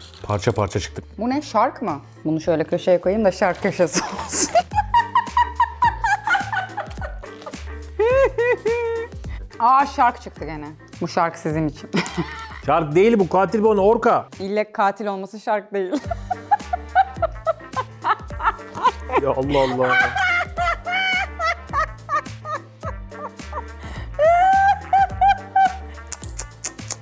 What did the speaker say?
Parça parça çıktık. Bu ne? Şark mı? Bunu şöyle köşeye koyayım da şark köşesi olsun. Aa şark çıktı gene. Bu şark sizin için. Şark değil bu, katil bu, orka. İlle katil olması şark değil. Ya Allah Allah.